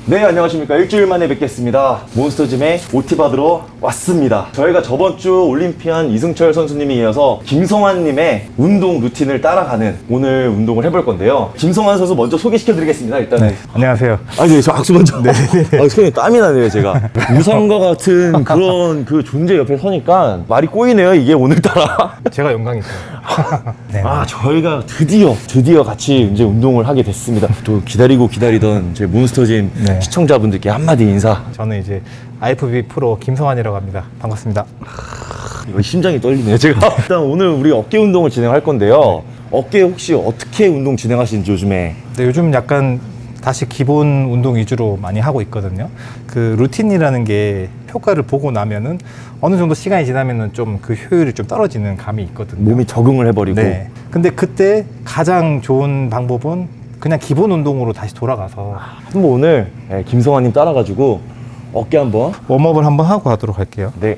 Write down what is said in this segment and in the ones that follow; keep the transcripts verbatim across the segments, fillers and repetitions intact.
네, 안녕하십니까. 일주일 만에 뵙겠습니다. 몬스터짐에 오티 받으러 왔습니다. 저희가 저번 주 올림피안 이승철 선수님에 이어서 김성환님의 운동 루틴을 따라가는 오늘 운동을 해볼 건데요. 김성환 선수 먼저 소개시켜드리겠습니다. 일단. 네, 안녕하세요. 아, 네, 저 악수 먼저. 네, 네. 아, 손에 땀이 나네요, 제가. 우상과 같은 그런 그 존재 옆에 서니까 말이 꼬이네요, 이게 오늘따라. 제가 영광이죠. 네. 아, 저희가 드디어 드디어 같이 이제 운동을 하게 됐습니다. 또 기다리고 기다리던 제 몬스터짐 네. 시청자분들께 한마디 인사. 저는 이제 아이에프비비 프로 김성환이라고 합니다. 반갑습니다. 아, 이거 심장이 떨리네요, 제가. 일단 오늘 우리 어깨 운동을 진행할 건데요. 어깨 혹시 어떻게 운동 진행하시는지 요즘에? 네, 요즘 약간 다시 기본 운동 위주로 많이 하고 있거든요. 그 루틴이라는 게 효과를 보고 나면은 어느 정도 시간이 지나면은 좀 그 효율이 좀 떨어지는 감이 있거든요. 몸이 적응을 해버리고. 네. 근데 그때 가장 좋은 방법은 그냥 기본 운동으로 다시 돌아가서 한번 오늘 네, 김성환님 따라가지고 어깨 한번 웜업을 한번 하고 가도록 할게요. 네.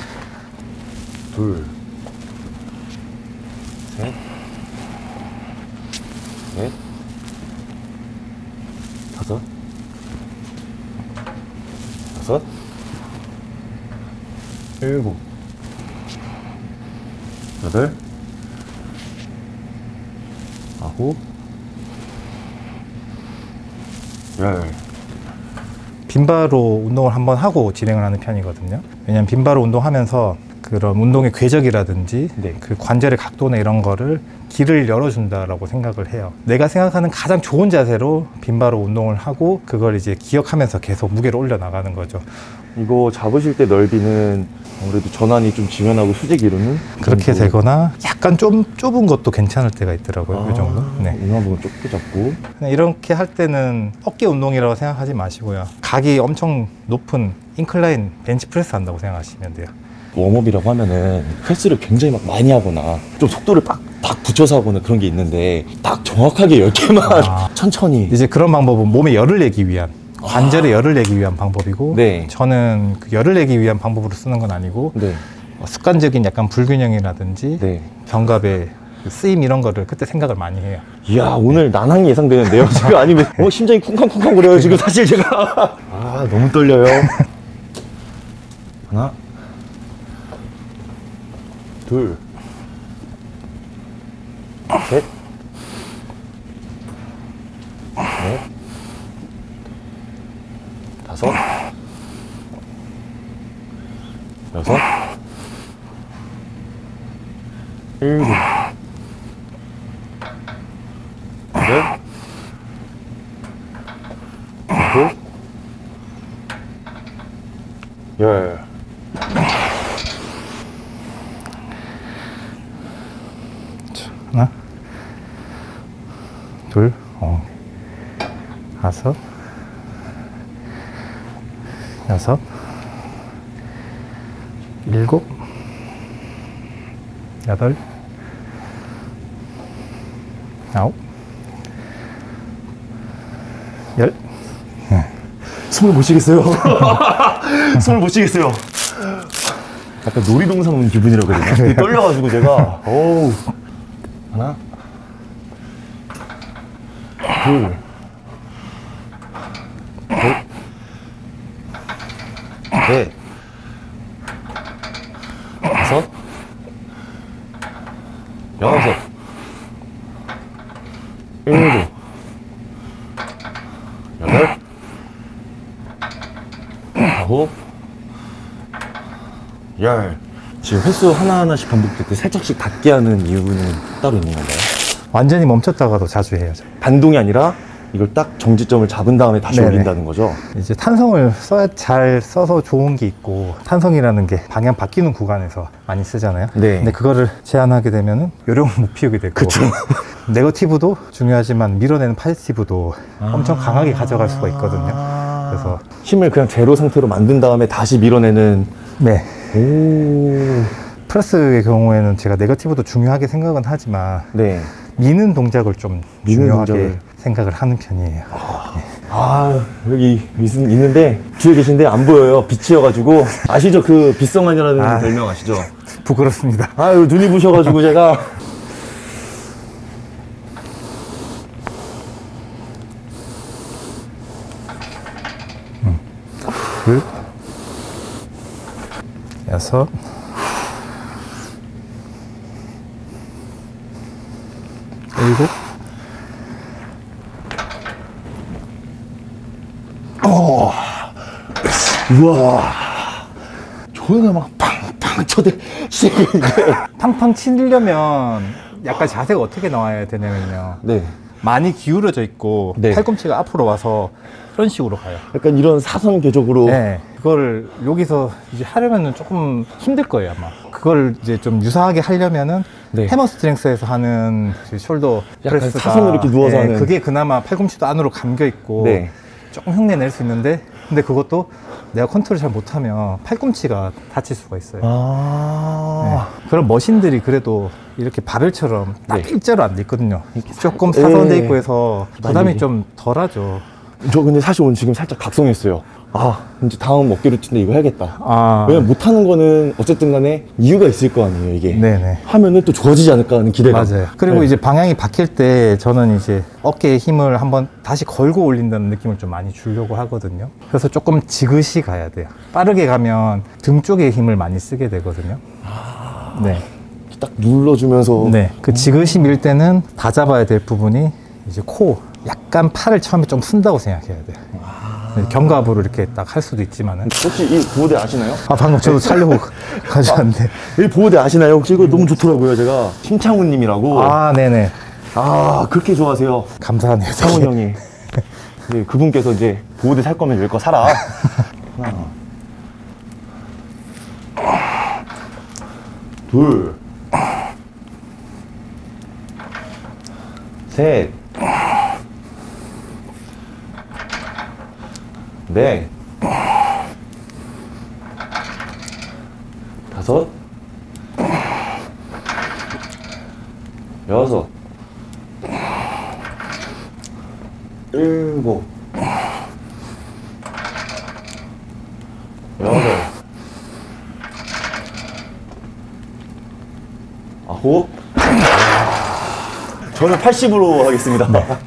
둘, 셋, 넷, 다섯, 여섯, 일곱, 여덟, 아홉, 열. 빈바로 운동을 한번 하고 진행을 하는 편이거든요. 왜냐면 빈바로 운동하면서 그런 운동의 궤적이라든지 네. 그 관절의 각도나 이런 거를 길을 열어준다라고 생각을 해요. 내가 생각하는 가장 좋은 자세로 빈바로 운동을 하고 그걸 이제 기억하면서 계속 무게를 올려 나가는 거죠. 이거 잡으실 때 넓이는 아무래도 전환이 좀 지면하고 수직 이루는 그렇게 정도. 되거나 약간 좀 좁은 것도 괜찮을 때가 있더라고요. 아, 이 정도. 네. 이만 보면 좁게 잡고. 이렇게 할 때는 어깨 운동이라고 생각하지 마시고요. 각이 엄청 높은 인클라인 벤치프레스 한다고 생각하시면 돼요. 웜업이라고 하면은 횟수를 굉장히 막 많이 하거나 좀 속도를 딱, 딱 붙여서 하거나 그런 게 있는데 딱 정확하게 열 개만 아, 천천히. 이제 그런 방법은 몸에 열을 내기 위한, 관절에 아. 열을 내기 위한 방법이고 네. 저는 그 열을 내기 위한 방법으로 쓰는 건 아니고 네. 습관적인 약간 불균형이라든지 네. 견갑의 쓰임 이런 거를 그때 생각을 많이 해요. 이야, 오늘 난항이 예상되는데요. 지금 아니면 어, 심장이 쿵쾅쿵쾅 거려요. 지금 사실 제가. 아, 너무 떨려요. 하나, 둘, 셋, 넷, 다섯, 여섯, 일곱, 여덟, 아홉, 열. 하나, 둘, 어, 다섯, 여섯, 일곱, 여덟, 아홉, 열. 네. 숨을 못 쉬겠어요. 숨을 못 쉬겠어요. 약간 놀이동산 온 기분이라거든요. 떨려가지고 제가. 어우. 하나, 둘, 셋, 넷, 다섯, 여섯, 일곱, 여덟, 아홉, 열. 지금 횟수 하나하나씩 반복될 때 살짝씩 닿게 하는 이유는 따로 있는 건가요? 완전히 멈췄다가도 자주 해요. 반동이 아니라 이걸 딱 정지점을 잡은 다음에 다시 네네. 올린다는 거죠? 이제 탄성을 써야 잘 써서 좋은 게 있고 탄성이라는 게 방향 바뀌는 구간에서 많이 쓰잖아요. 네. 근데 그거를 제한하게 되면은 요령을 못 피우게 되고 그쵸. 네거티브도 중요하지만 밀어내는 파지티브도 아 엄청 강하게 가져갈 수가 있거든요. 그래서 힘을 그냥 제로 상태로 만든 다음에 다시 밀어내는. 네. 오. 프레스의 경우에는 제가 네거티브도 중요하게 생각은 하지만 네. 미는 동작을 좀 미는 중요하게 동작을. 생각을 하는 편이에요. 아, 네. 아 여기 미슨 있는데 뒤에 계신데 안 보여요. 빛이어가지고. 아시죠? 그 빛성환이라는 아, 별명 아시죠? 부끄럽습니다. 아유, 눈이 부셔가지고 제가. 둘, 여섯, 일곱, 어. 우와. 저희가 막 팡팡 쳐대 시작해. 팡팡 치려면 약간 자세가 어떻게 나와야 되냐면요. 네. 많이 기울어져 있고 네. 팔꿈치가 앞으로 와서 이런 식으로 가요. 약간 이런 사선 궤적으로. 네, 그걸 여기서 이제 하려면은 조금 힘들 거예요, 아마. 그걸 이제 좀 유사하게 하려면은 네. 해머스트렝스에서 하는 숄더 약간 프레스가 사선으로 이렇게 누워서 네, 하는. 그게 그나마 팔꿈치도 안으로 감겨 있고 네. 조금 흉내 낼 수 있는데, 근데 그것도 내가 컨트롤 잘 못하면 팔꿈치가 다칠 수가 있어요. 아. 네. 그런 머신들이 그래도 이렇게 바벨처럼 딱 네. 일자로 안 돼 있거든요. 조금 사선돼 네. 있고 해서 부담이 만약에. 좀 덜하죠. 저 근데 사실 오늘 지금 살짝 각성했어요. 아, 이제 다음 어깨 루틴인데 이거 해야겠다. 아, 왜냐면 못하는 거는 어쨌든 간에 이유가 있을 거 아니에요, 이게. 네네. 하면은 또 좋아지지 않을까 하는 기대가. 맞아요. 그리고 네. 이제 방향이 바뀔 때 저는 이제 어깨에 힘을 한번 다시 걸고 올린다는 느낌을 좀 많이 주려고 하거든요. 그래서 조금 지그시 가야 돼요. 빠르게 가면 등 쪽에 힘을 많이 쓰게 되거든요. 아. 네. 딱 눌러주면서. 네. 그 지그시 밀 때는 다 잡아야 될 부분이 이제 코, 약간 팔을 처음에 좀 쓴다고 생각해야 돼요. 네, 견갑으로 이렇게 딱 할 수도 있지만은. 혹시 이 보호대 아시나요? 아, 방금 저도 차려고 가져왔는데. 이 보호대 아시나요? 혹시 이거 너무 좋더라고요, 제가. 심창훈 님이라고. 아, 아, 네네. 그렇게 좋아하세요. 감사하네요. 창훈 형이. 네, 그분께서 이제 보호대 살 거면 여기 거 사라. 하나. 둘. 셋. 넷. 다섯. 여섯. 일곱. 여덟. 아홉. 저는 팔십으로 하겠습니다.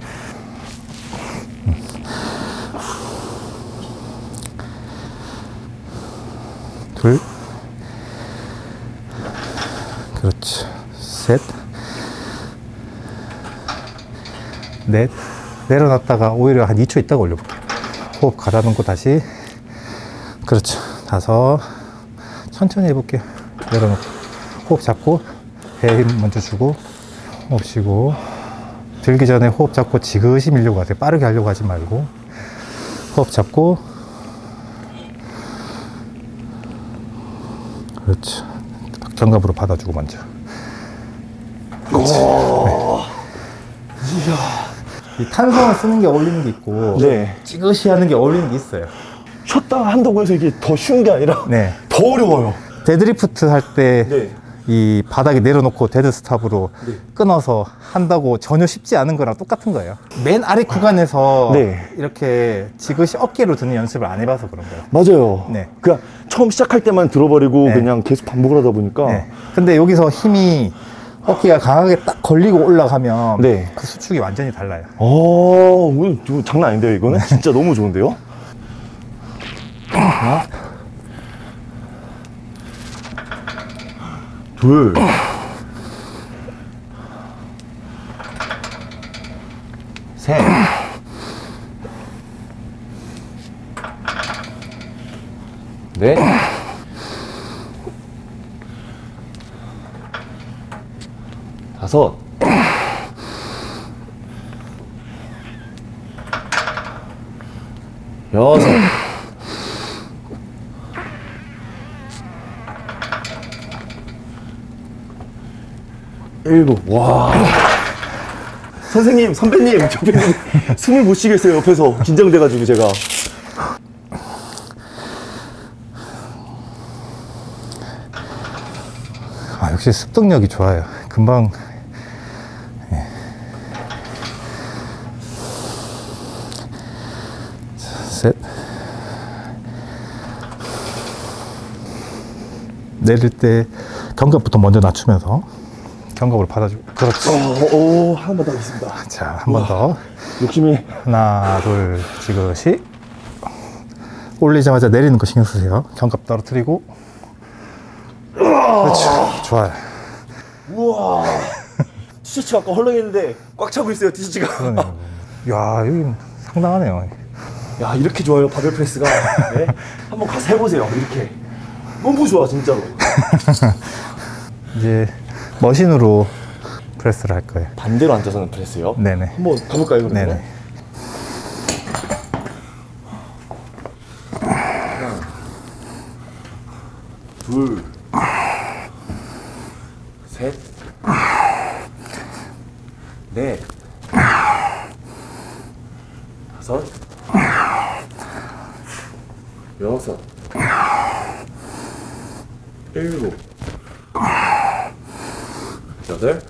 둘, 그렇죠. 셋, 넷, 내려놨다가 오히려 한 이 초 있다가 올려볼게요. 호흡 가다듬고 다시. 그렇죠. 다섯, 천천히 해볼게요. 내려놓고 호흡 잡고 배에 힘 먼저 주고 호흡 쉬고, 들기 전에 호흡 잡고 지그시 밀려고 하세요. 빠르게 하려고 하지 말고 호흡 잡고. 그렇죠. 견갑으로 받아주고 먼저. 그렇죠. 네. 이 탄성을 쓰는 게 어울리는 게 있고, 네. 찌그시 하는 게 어울리는 게 있어요. 쉬었다 한다고 해서 이게 더 쉬운 게 아니라 네. 더 어려워요. 데드리프트 할 때 네. 이 바닥에 내려놓고 데드스탑으로 네. 끊어서 한다고 전혀 쉽지 않은 거랑 똑같은 거예요. 맨 아래 구간에서 네. 이렇게 지그시 어깨로 드는 연습을 안 해봐서 그런 거예요. 맞아요. 네. 그냥 처음 시작할 때만 들어버리고 네. 그냥 계속 반복을 하다 보니까. 네. 근데 여기서 힘이 어깨가 강하게 딱 걸리고 올라가면 네. 그 수축이 완전히 달라요. 어, 오늘 저 장난 아닌데요, 이거는? 진짜 너무 좋은데요? 하나, 둘, 셋, 넷, 다섯, 여섯, 일곱. 와. 선생님, 선배님, 옆에 숨을 못 쉬겠어요, 옆에서. 긴장돼가지고 제가. 아, 역시 습득력이 좋아요. 금방. 예. 셋. 내릴 때 견갑부터 먼저 낮추면서 견갑으로 받아주고. 그렇지. 어, 오, 한 번 더 하겠습니다. 자, 한 번 더. 욕심이. 하나, 둘, 지그시. 올리자마자 내리는 거 신경 쓰세요. 견갑 떨어뜨리고. 그렇죠. 좋아요. 우와. 티셔츠가 아까 헐렁했는데 꽉 차고 있어요, 티셔츠가. 그러네요. 야, 여기 상당하네요. 야, 이렇게 좋아요, 바벨 프레스가. 네? 한번 가서 해보세요, 이렇게. 너무 좋아, 진짜로. 이제 머신으로 프레스를 할 거예요. 반대로 앉아서는 프레스요? 네네. 한번 가볼까요, 그러면? 네네. 하나, 둘, 셋, 넷, 다섯, 여섯, 일곱, 여덟,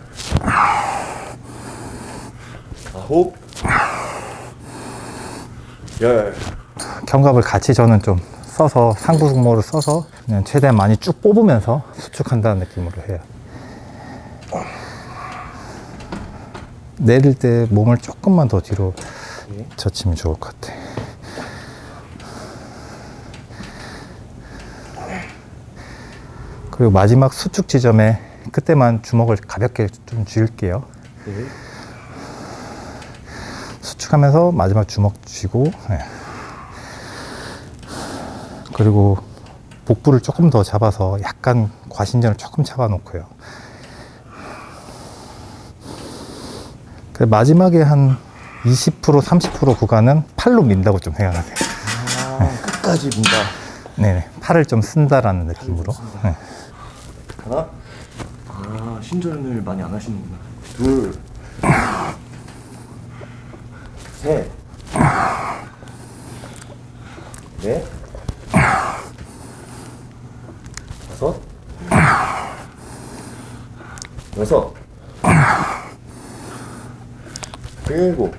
아홉, 열. 견갑을 같이 저는 좀 써서 상부승모를 써서 그냥 최대한 많이 쭉 뽑으면서 수축한다는 느낌으로 해요. 내릴 때 몸을 조금만 더 뒤로 젖히면 좋을 것 같아. 그리고 마지막 수축 지점에 그때만 주먹을 가볍게 좀 쥘게요. 네. 수축하면서 마지막 주먹 쥐고, 네. 그리고 복부를 조금 더 잡아서 약간 과신전을 조금 잡아놓고요. 그 마지막에 한 이십 퍼센트 삼십 퍼센트 구간은 팔로 민다고 좀 생각하세요. 아, 네. 끝까지 민다. 네네. 팔을 좀 쓴다라는 느낌으로. 네. 하나. 아, 신전을 많이 안 하시는구나. 둘. 셋. 넷. 다섯. 여섯. 일곱.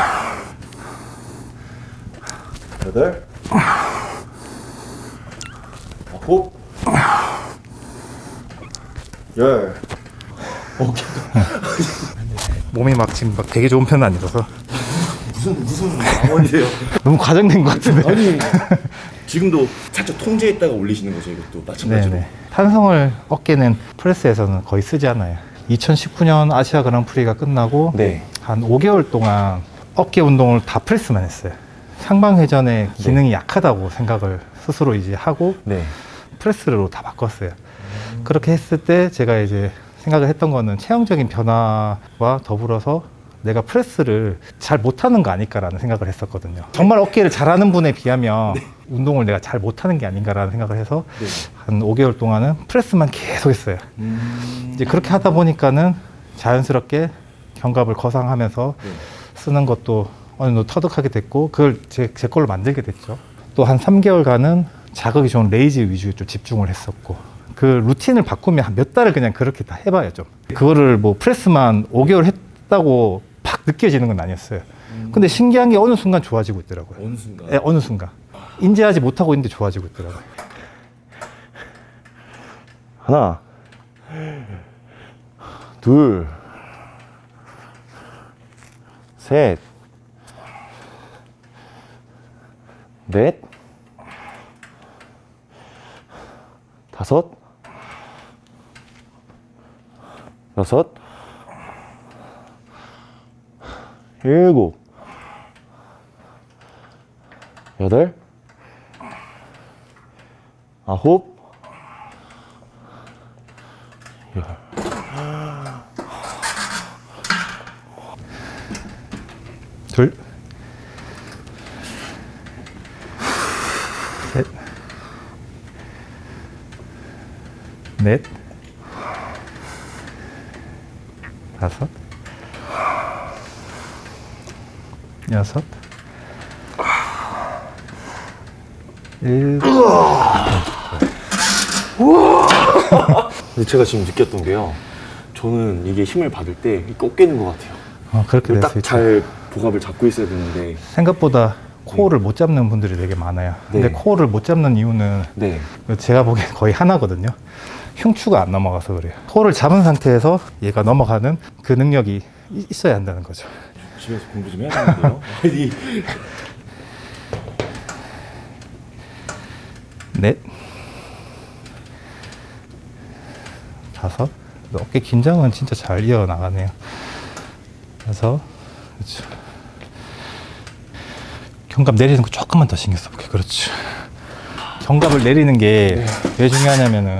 여덟. 아홉. 열. 오케이. 몸이 막 지금 막 되게 좋은 편은 아니라서 무슨 무슨 망언이세요? 너무 과장된 것 같은데. 아니 지금도 살짝 통제했다가 올리시는 거죠, 이것도 마찬가지로. 네네. 탄성을 어깨는 프레스에서는 거의 쓰지 않아요. 이천십구 년 아시아 그랑프리가 끝나고 네. 한 오 개월 동안 어깨 운동을 다 프레스만 했어요. 상방회전의 기능이 약하다고 생각을 스스로 이제 하고 네. 프레스로 다 바꿨어요. 음. 그렇게 했을 때 제가 이제 생각을 했던 거는 체형적인 변화와 더불어서 내가 프레스를 잘 못하는 거 아닐까라는 생각을 했었거든요. 정말 어깨를 잘하는 분에 비하면 네. 운동을 내가 잘 못하는 게 아닌가라는 생각을 해서 네. 한 오 개월 동안은 프레스만 계속 했어요. 음... 이제 그렇게 하다 보니까는 자연스럽게 견갑을 거상하면서 네. 쓰는 것도 어느 정도 터득하게 됐고, 그걸 제, 제 걸로 만들게 됐죠. 또 한 삼 개월간은 자극이 좋은 레이즈 위주에 좀 집중을 했었고, 그 루틴을 바꾸면 한 몇 달을 그냥 그렇게 다 해봐요, 좀. 그거를 뭐 프레스만 오 개월 했다고 팍 느껴지는 건 아니었어요. 음. 근데 신기한 게 어느 순간 좋아지고 있더라고요. 어느 순간? 네, 어느 순간. 인지하지 못하고 있는데 좋아지고 있더라고요. 하나, 둘, 셋, 넷, 다섯, 여섯, 일곱, 여덟, 아홉, 열. 둘, 셋, 넷, 다섯, 여섯, 일곱. 근데 제가 지금 느꼈던 게요, 저는 이게 힘을 받을 때 꼭 깨는 것 같아요. 어, 그렇게 될 수 딱 있죠. 잘 복압을 잡고 있어야 되는데 생각보다 코어를 못 잡는 분들이 되게 많아요. 근데 네. 코어를 못 잡는 이유는 네. 제가 보기엔 거의 하나거든요. 흉추가 안 넘어가서 그래요. 코어를 잡은 상태에서 얘가 넘어가는 그 능력이 이- 있어야 한다는 거죠. 집에서 공부 좀 해야 되는데요. 아니, 넷, 다섯. 어깨 긴장은 진짜 잘 이어나가네요. 다섯, 그렇죠. 견갑 내리는 거 조금만 더 신경 써볼게요. 그렇죠. 견갑을 내리는 게 왜 중요하냐면은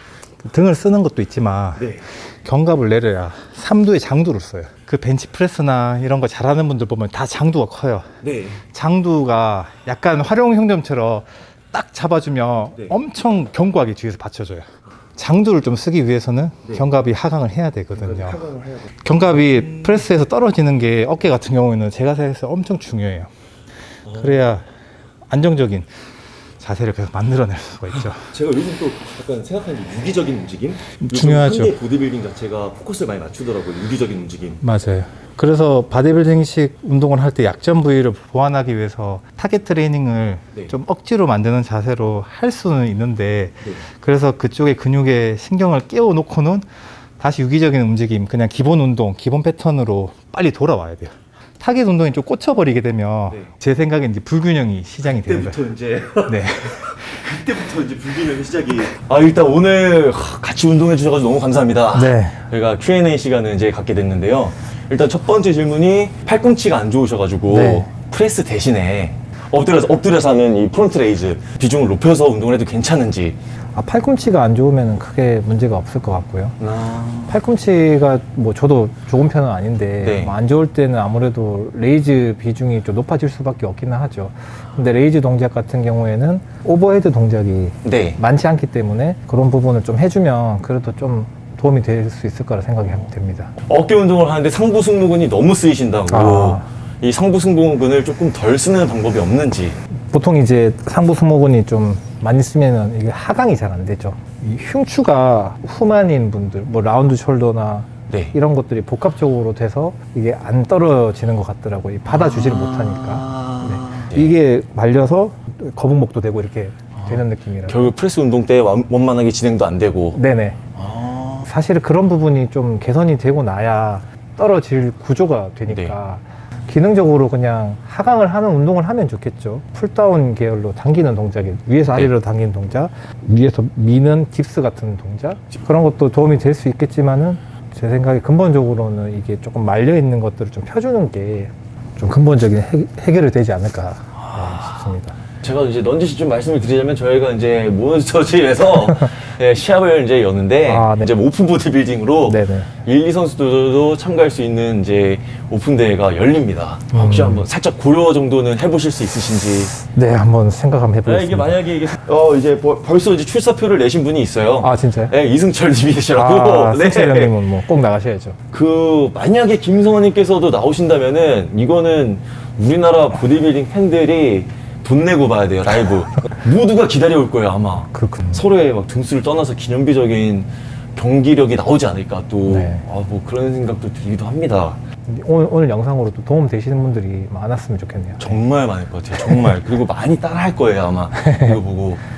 등을 쓰는 것도 있지만 네. 견갑을 내려야 삼두의 장두를 써요. 그 벤치프레스나 이런 거 잘하는 분들 보면 다 장두가 커요. 네. 장두가 약간 활용형점처럼 딱 잡아주면 네. 엄청 견고하게 뒤에서 받쳐줘요. 장두를 좀 쓰기 위해서는 네. 견갑이 하강을 해야 되거든요. 하강을 해야 돼. 견갑이 음. 프레스에서 떨어지는 게 어깨 같은 경우에는 제가 생각해서 엄청 중요해요. 어. 그래야 안정적인 자세를 계속 만들어낼 수가 있죠. 제가 요즘 또 약간 생각하는 게 유기적인 움직임? 중요하죠. 현대 보디빌딩 자체가 포커스를 많이 맞추더라고요. 유기적인 움직임. 맞아요. 그래서 바디빌딩식 운동을 할 때 약점 부위를 보완하기 위해서 타겟 트레이닝을 네. 좀 억지로 만드는 자세로 할 수는 있는데 네. 그래서 그쪽에 근육에 신경을 깨워 놓고는 다시 유기적인 움직임, 그냥 기본 운동, 기본 패턴으로 빨리 돌아와야 돼요. 타겟 운동이 좀 꽂혀버리게 되면 네. 제 생각엔 이제 불균형이 시작이 되는 거예요. 그때부터 이제 네. 그때부터 이제 불균형의 시작이. 아 일단 오늘 같이 운동해 주셔서 너무 감사합니다. 네. 저희가 큐 앤 에이 시간을 이제 갖게 됐는데요. 일단 첫 번째 질문이 팔꿈치가 안 좋으셔가지고 네. 프레스 대신에 엎드려서 엎드려서 하는 이 프론트 레이즈 비중을 높여서 운동을 해도 괜찮은지. 아, 팔꿈치가 안 좋으면 크게 문제가 없을 것 같고요. 아. 팔꿈치가 뭐 저도 좋은 편은 아닌데 네. 뭐안 좋을 때는 아무래도 레이즈 비중이 좀 높아질 수밖에 없기는 하죠. 근데 레이즈 동작 같은 경우에는 오버헤드 동작이 네. 많지 않기 때문에 그런 부분을 좀 해주면 그래도 좀 도움이 될 수 있을 거라 생각이 됩니다. 어깨 운동을 하는데 상부 승모근이 너무 쓰이신다고. 아. 이 상부 승모근을 조금 덜 쓰는 방법이 없는지. 보통 이제 상부 승모근이 좀 많이 쓰면은 이게 하강이 잘 안 되죠. 이 흉추가 후만인 분들, 뭐 라운드 숄더나 네. 이런 것들이 복합적으로 돼서 이게 안 떨어지는 것 같더라고요. 이 받아주지를 아. 못하니까. 네. 이게 말려서 거북목도 되고 이렇게 되는 느낌이라. 결국 프레스 운동 때 완- 원만하게 진행도 안 되고. 네네. 아. 사실 그런 부분이 좀 개선이 되고 나야 떨어질 구조가 되니까 기능적으로 그냥 하강을 하는 운동을 하면 좋겠죠. 풀다운 계열로 당기는 동작이 위에서 아래로 당기는 동작, 위에서 미는 딥스 같은 동작, 그런 것도 도움이 될 수 있겠지만은 제 생각에 근본적으로는 이게 조금 말려 있는 것들을 좀 펴주는 게 좀 근본적인 해, 해결이 되지 않을까 네, 싶습니다. 제가 이제 넌지시 좀 말씀을 드리자면 저희가 이제 몬스터질에서 네, 시합을 이제 여는데 아, 네. 이제 오픈 보디빌딩으로 네네. 일, 이 선수들도 참가할 수 있는 이제 오픈 대회가 열립니다. 혹시 음. 한번 살짝 고려 정도는 해보실 수 있으신지. 네, 한번 생각 한번 네, 해보겠습니다. 이게 만약에 이게 어 이제 버- 벌써 이제 출사표를 내신 분이 있어요. 아, 진짜요? 네, 이승철 님이시라고. 아, 승철 형님은 뭐 꼭 나가셔야죠. 그 만약에 김성환님께서도 나오신다면은 이거는 우리나라 보디빌딩 팬들이 돈 내고 봐야 돼요. 라이브. 모두가 기다려올 거예요 아마. 그렇군요. 서로의 막 등수를 떠나서 기념비적인 경기력이 나오지 않을까 또. 네. 아, 뭐 그런 생각도 들기도 합니다. 오늘, 오늘 영상으로 또 도움 되시는 분들이 많았으면 좋겠네요. 정말 많을 것 같아요. 정말. 그리고 많이 따라 할 거예요 아마. 이거 보고.